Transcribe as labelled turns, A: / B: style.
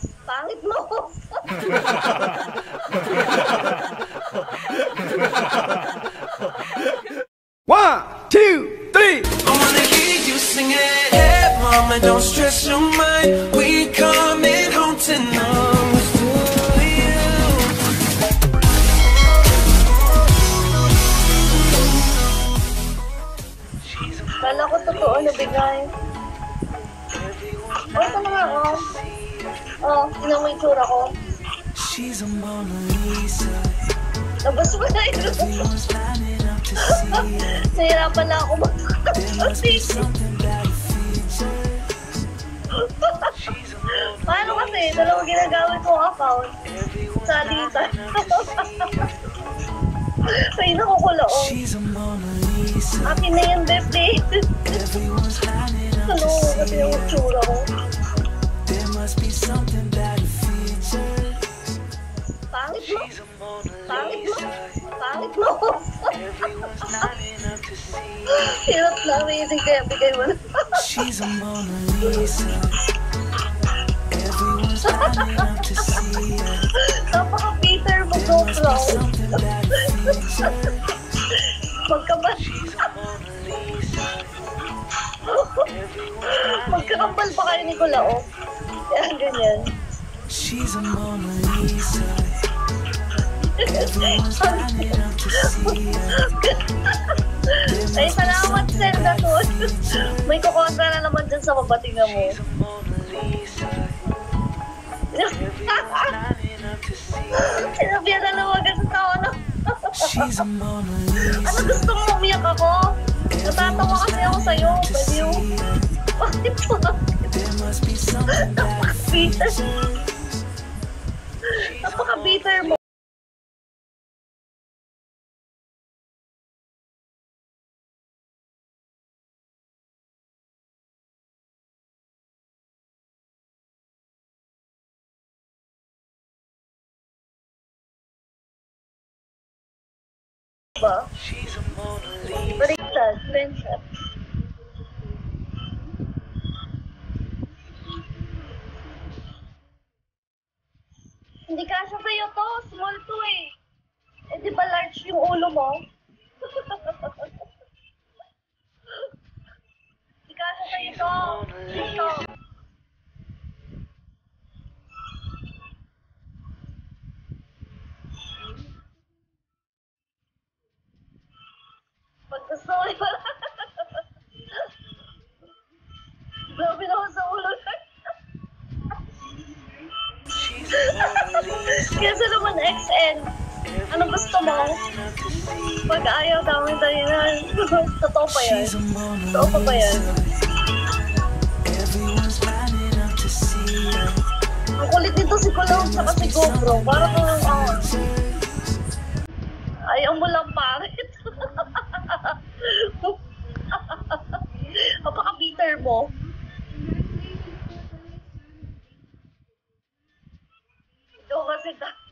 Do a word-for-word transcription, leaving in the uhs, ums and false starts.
A: Pangit mo!
B: One, two, three!
C: I wanna hear you sing it. Hey, mama, don't stress your mind. We coming home tonight.
A: Kala ko totoo na bigay. Oh, ito na nga, oh. Oh, tingnan mo yung tsura ko. Labas mo na yun. Nahirapan na ako mag-consist. Paano kasi? Dalawa ginagamit kong account. Sa dita. Ay, nakukulao. Akin na yan, bebe. Ano, kasi yung tsura ko. Pangit mo? Pangit mo? Pangit mo? Hirap na, amazing kaya bigay mo na. Napaka-Peter mo, GoPro. Magkabal. Magkakambal pa kayo ni Kulao. Kaya ganyan.
C: She's a Mona Lisa.
A: Ay, salamat, Sir Daton. May kukontra na naman dyan sa mabatinga mo. Sinabihan na nawagan sa tao na. Ano gusto mo? Umiyak ako? Natatawa kasi ako sa'yo. Baliw. Bakit po? Napaka-bitter. Napaka-bitter mo. Ba? Baliktad, friendship. Hindi kasya sa'yo to, small to eh. Eh di ba large yung ulo mo? Hindi kasya sa'yo to. Dito. Pag gusto mo yun. Grabe naman sa ulo. Kesa naman X N. Anong gusto mo? Pag ayaw, daming tayo. Totoo pa yan. Totoo pa ba yan? Ang kulit nito si Kulong saka si GoPro. Parang ang uh, ayaw mo lang pangit. Napaka-bitter mo. Ikaw kasi